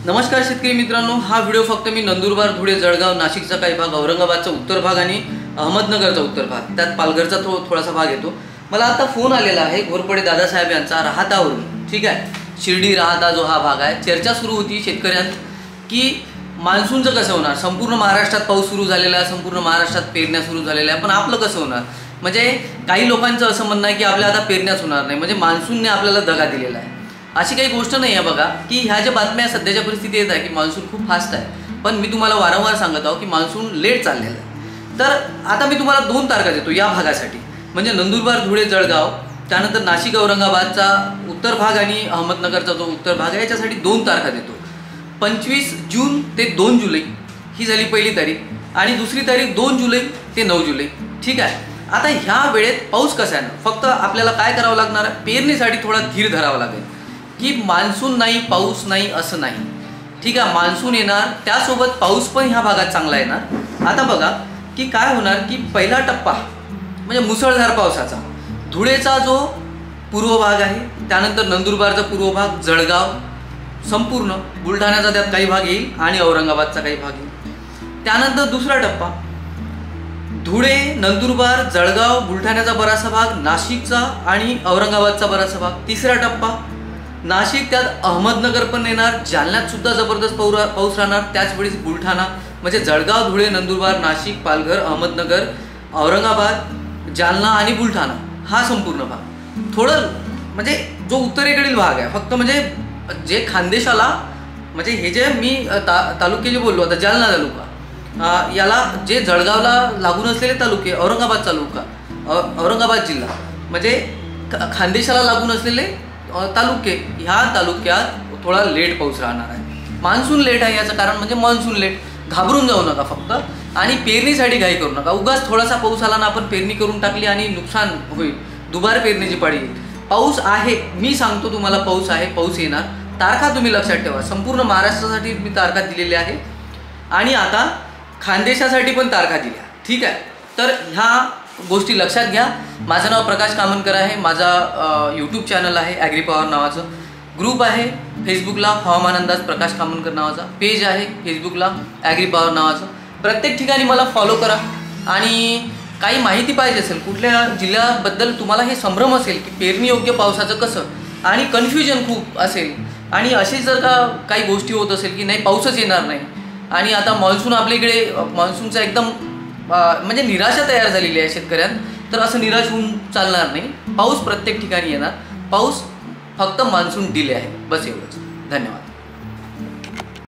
नमस्कार शेतकरी मित्रांनो, हा व्हिडिओ फक्त मी नंदुरबार, धुळे, जळगाव, नाशिकचा काही भाग, औरंगाबादचा उत्तर भाग आणि अहमदनगरचा उत्तर भाग, त्यात पालघरचा थोडासा भाग येतो। मला आता फोन आलेला आहे घोरपडे दादासाहेब यांचा राहतावरून। ठीक आहे, शिर्डी राहता जो हा भाग आहे, चर्चा सुरू होती शेतकऱ्यांत की मान्सूनचं कसं होणार। संपूर्ण महाराष्ट्रात पाऊस सुरू झालेला आहे, संपूर्ण महाराष्ट्रात पेरण्या सुरू झालेल्या आहे, पण आपलं कसं होणार। म्हणजे काही लोकांचं असं म्हणणं आहे की आपल्या आता पेरण्याच होणार नाही, म्हणजे मान्सूनने आपल्याला दगा दिलेला आहे। अशी काही गोष्ट नाही आहे बघा, की ह्या ज्या बातम्या सध्याच्या परिस्थिती येत आहे की मान्सून खूप फास्ट आहे, पण मी तुम्हाला वारंवार सांगत आहो की मान्सून लेट चाललेला आहे। तर आता मी तुम्हाला 2 तारखा देतो या भागासाठी, म्हणजे नंदुरबार, धुळे, जळगाव, त्यानंतर नाशिक, औरंगाबादचा उत्तर भाग आणि अहमदनगरचा जो उत्तर भाग आहे याच्यासाठी 2 तारखा देतो। 25 जून ते 2 जुलै ही झाली पहिली तारीख, आणि दुसरी तारीख 2 जुलै ते 9 जुलै। ठीक आहे, आता ह्या वेळेत पाऊस कसा आहे ना, फक्त आपल्याला काय करावं लागणार आहे, पेरणीसाठी थोडा धीर धरावा लागेल की मान्सून नाही, पाऊस नाही असं नाही। ठीक आहे, मान्सून येणार, त्यासोबत पाऊस पण ह्या भागात चांगला येणार। आता बघा की काय होणार की पहिला टप्पा म्हणजे मुसळधार पावसाचा धुळेचा जो पूर्व भाग आहे, त्यानंतर नंदुरबारचा पूर्व भाग, जळगाव, संपूर्ण बुलढाण्याचा त्यात काही भाग येईल आणि औरंगाबादचा काही भाग येईल। त्यानंतर दुसरा टप्पा धुळे, नंदुरबार, जळगाव, बुलढाण्याचा बराचसा भाग, नाशिकचा आणि औरंगाबादचा बराचसा भाग। तिसरा टप्पा नाशिक, त्यात अहमदनगर पण येणार, जालन्यात सुद्धा जबरदस्त पाऊस राहणार, त्याचवेळी बुलढाणा, म्हणजे जळगाव, धुळे, नंदुरबार, नाशिक, पालघर, अहमदनगर, औरंगाबाद, जालना आणि बुलढाणा हा संपूर्ण भाग। थोडं म्हणजे जो उत्तरेकडील भाग आहे, फक्त म्हणजे जे खानदेशाला, म्हणजे हे जे मी तालुके जे बोललो आता, जालना तालुका, याला जे जळगावला लागून असलेले तालुके, औरंगाबाद तालुका, औरंगाबाद जिल्हा, म्हणजे खानदेशाला लागून असलेले तालुके, ह्या तालुक्यात थोडा लेट पाऊस राहणार आहे। मान्सून लेट आहे याचं कारण म्हणजे मान्सून लेट, घाबरून जाऊ नका फक्त, आणि पेरणीसाठी घाई करू नका। उगाच थोडासा पाऊस आला ना, आपण पेरणी करून टाकली आणि नुकसान होईल, दुबार पेरणीची पाळी येईल। पाऊस आहे, मी सांगतो तुम्हाला, पाऊस आहे, पाऊस येणार। तारखा तुम्ही लक्षात ठेवा, संपूर्ण महाराष्ट्रासाठी मी तारखा दिलेल्या आहे आणि आता खानदेशासाठी पण तारखा दिल्या। ठीक आहे, तर ह्या गोष्टी लक्षात घ्या। माझं नाव प्रकाश कामनकर आहे, माझा यूट्यूब चॅनल आहे ॲग्री पॉवर नावाचं, ग्रुप आहे फेसबुकला हवामान अंदाज प्रकाश कामनकर नावाचा, पेज आहे फेसबुकला ॲग्री पॉवर नावाचं। प्रत्येक ठिकाणी मला फॉलो करा, आणि काही माहिती पाहिजे असेल कुठल्या जिल्ह्याबद्दल, तुम्हाला हे संभ्रम असेल की पेरणी योग्य पावसाचं कसं, आणि कन्फ्युजन खूप असेल, आणि अशी जर का काही गोष्टी होत असेल की नाही पाऊसच येणार नाही, आणि आता मान्सून आपल्या इकडे मान्सूनचा एकदम म्हणजे निराशा तयार झालेली आहे शेतकऱ्यांत, तर असं निराश होऊन चालणार नाही। पाऊस प्रत्येक ठिकाणी येणार, पाऊस फक्त मान्सून डिले आहे, बस एवढंच। धन्यवाद।